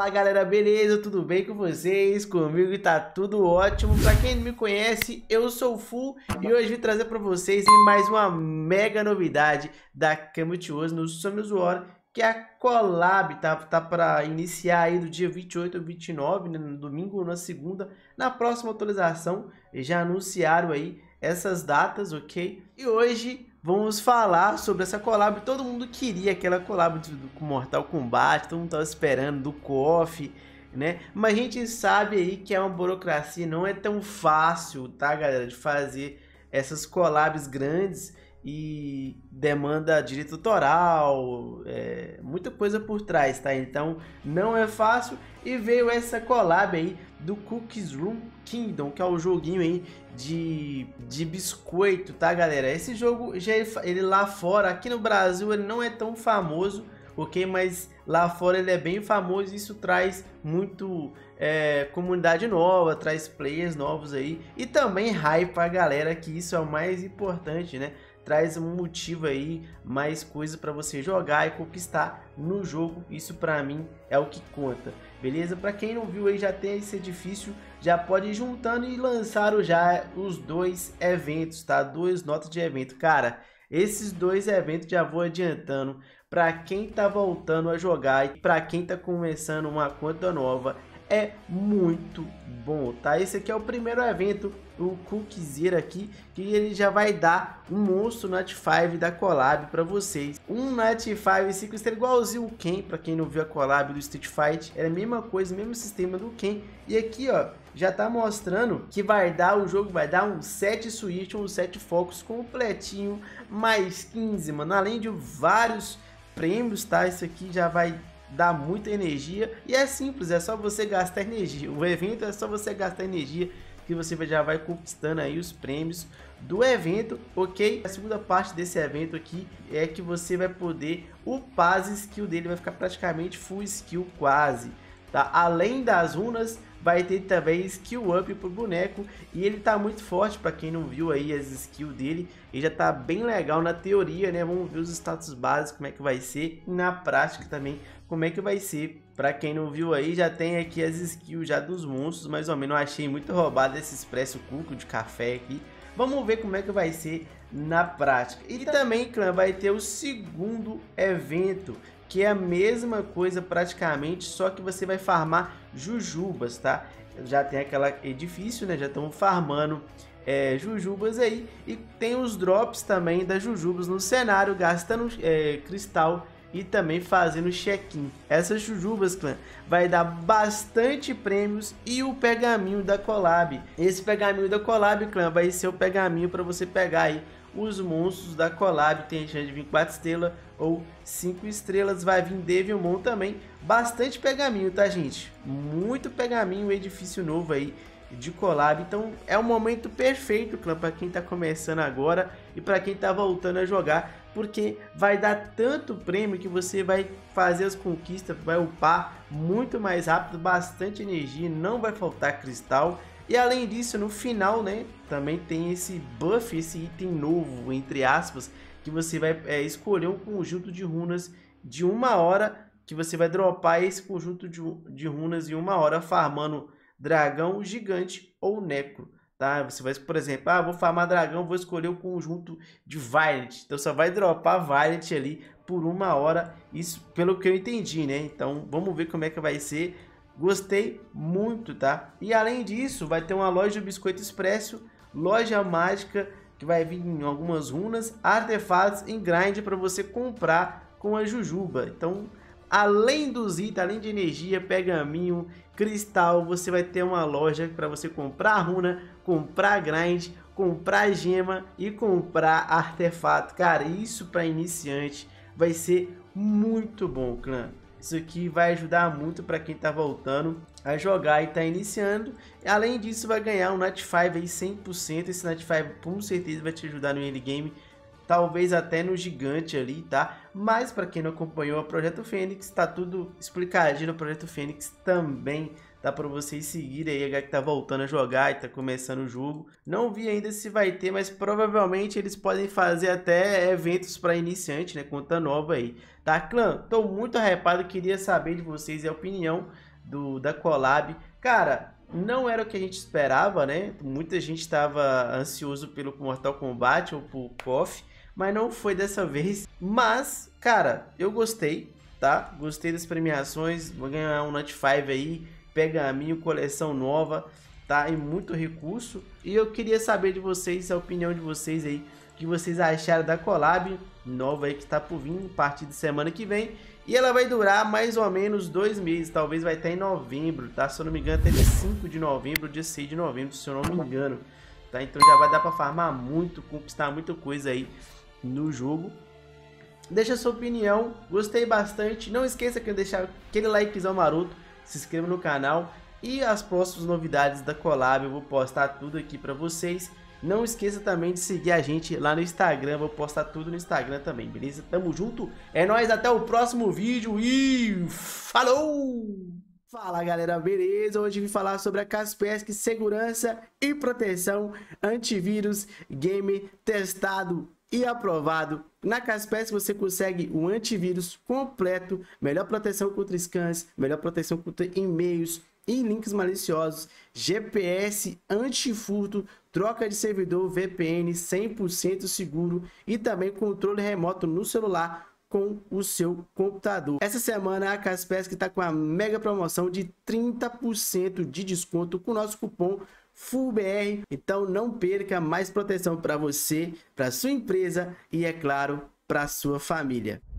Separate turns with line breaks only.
Fala galera, beleza? Tudo bem com vocês? Comigo tá tudo ótimo. Pra quem não me conhece, eu sou o Fu e hoje vim trazer pra vocês mais uma mega novidade da Camutuoso no Summoners War, que é a collab, tá para iniciar aí do dia 28 ou 29, né, no domingo ou na segunda, na próxima atualização. Já anunciaram aí essas datas, ok? E hoje vamos falar sobre essa collab. Todo mundo queria aquela collab com Mortal Kombat, todo mundo tava esperando do KOF, né? Mas a gente sabe aí que é uma burocracia, não é tão fácil, tá, galera, de fazer essas collabs grandes e demanda direito autoral, muita coisa por trás, tá? Então não é fácil e veio essa collab aí do Cookies Room Kingdom, que é o joguinho aí de biscoito, tá, galera? Esse jogo já ele lá fora, aqui no Brasil ele não é tão famoso, ok? Mas lá fora ele é bem famoso e isso traz muito comunidade nova, traz players novos aí e também hype pra galera, que isso é o mais importante, né? Traz um motivo aí, mais coisa para você jogar e conquistar no jogo. Isso para mim é o que conta, beleza? Para quem não viu aí, já tem esse edifício, já pode ir juntando e lançaram já os dois eventos, tá? Dois notas de evento, cara. Esses dois eventos já vou adiantando para quem tá voltando a jogar e para quem tá começando uma conta nova. É muito bom, tá? Esse aqui é o primeiro evento, o Cookiezeira aqui, que ele já vai dar um monstro Nat 5 da collab para vocês. Um Nat 5 5 estrelas igualzinho o Ken, para quem não viu a collab do Street Fight, é a mesma coisa, mesmo sistema do Ken. E aqui, ó, já tá mostrando que vai dar, o jogo vai dar um 7 Switch, um 7 Focus completinho, mais 15, mano, além de vários prêmios, tá? Isso aqui já vai dá muita energia e é simples, é só você gastar energia. O evento é só você gastar energia que você já vai conquistando aí os prêmios do evento, ok? A segunda parte desse evento aqui é que você vai poder upar as skills dele, vai ficar praticamente full skill quase, tá? Além das runas, vai ter também skill up pro boneco e ele tá muito forte. Para quem não viu aí as skills dele, ele já tá bem legal na teoria, né? Vamos ver os status básicos como é que vai ser e na prática também como é que vai ser. Para quem não viu aí, já tem aqui as skills já dos monstros, mais ou menos. Eu achei muito roubado esse expresso cuco de café aqui. Vamos ver como é que vai ser na prática. E também, clã, vai ter o segundo evento, que é a mesma coisa praticamente, só que você vai farmar jujubas, tá? Já tem aquele edifício, né? Já estão farmando jujubas aí. E tem os drops também das jujubas no cenário, gastando cristal e também fazendo check-in. Essas jujubas, clã, vai dar bastante prêmios e o pergaminho da collab. Esse pergaminho da collab, clã, vai ser o pergaminho para você pegar aí os monstros da collab. Tem chance de vir 4 estrelas ou 5 estrelas, vai vir Devilmon também. Bastante pergaminho, tá, gente? Muito pergaminho, edifício novo aí de collab. Então é um momento perfeito, clã, para quem tá começando agora e para quem tá voltando a jogar, porque vai dar tanto prêmio que você vai fazer as conquistas, vai upar muito mais rápido, bastante energia, não vai faltar cristal. E além disso, no final, né, também tem esse buff, esse item novo, entre aspas, que você vai escolher um conjunto de runas de 1 hora, que você vai dropar esse conjunto de runas em 1 hora, farmando dragão, gigante ou necro, tá? Você vai, por exemplo, vou farmar dragão, vou escolher o conjunto de Valiant, então só vai dropar Valiant ali por 1 hora, isso pelo que eu entendi, né? Então vamos ver como é que vai ser. Gostei muito, tá? E além disso, vai ter uma loja de biscoito expresso, loja mágica, que vai vir em algumas runas, artefatos em grind para você comprar com a jujuba. Então, além dos itens, além de energia, pergaminho, cristal, você vai ter uma loja para você comprar runa, comprar grind, comprar gema e comprar artefato. Cara, isso para iniciante vai ser muito bom, clã. Isso aqui vai ajudar muito para quem está voltando a jogar e está iniciando. Além disso, vai ganhar um Nat 5 aí 100%. Esse Nat 5 com certeza vai te ajudar no early game, talvez até no gigante ali, tá? Mas para quem não acompanhou o Projeto Fênix, tá tudo explicadinho no Projeto Fênix também. Dá para vocês seguirem aí, a galera que tá voltando a jogar e tá começando o jogo. Não vi ainda se vai ter, mas provavelmente eles podem fazer até eventos para iniciante, né? Conta nova aí, tá, clã? Tô muito hypado, queria saber de vocês a opinião da collab. Cara, não era o que a gente esperava, né? Muita gente estava ansioso pelo Mortal Kombat ou por KOF, mas não foi dessa vez. Mas, cara, eu gostei, tá? Gostei das premiações, vou ganhar um Nut 5 aí, pergaminho, coleção nova, tá? E muito recurso. E eu queria saber de vocês, a opinião de vocês aí, o que vocês acharam da collab nova aí que tá por vir a partir de semana que vem. E ela vai durar mais ou menos 2 meses, talvez vai estar em novembro, tá? Se eu não me engano, até dia 5 de novembro, dia 6 de novembro, se eu não me engano, tá? Então já vai dar pra farmar muito, conquistar muita coisa aí no jogo. Deixa a sua opinião, gostei bastante. Não esqueça de deixar aquele likezão maroto, se inscreva no canal. E as próximas novidades da collab eu vou postar tudo aqui pra vocês. Não esqueça também de seguir a gente lá no Instagram, vou postar tudo no Instagram também, beleza? Tamo junto, é nóis, até o próximo vídeo e falou! Fala galera, beleza? Hoje eu vim falar sobre a Kaspersky Segurança e Proteção Antivírus Game testado e aprovado. Na Kaspersky você consegue um antivírus completo, melhor proteção contra scans, melhor proteção contra e-mails e links maliciosos, GPS antifurto, troca de servidor, VPN 100% seguro e também controle remoto no celular com o seu computador. Essa semana a Kaspersky está com a mega promoção de 30% de desconto com o nosso cupom FULLBR. Então não perca, mais proteção para você, para sua empresa e, é claro, para sua família.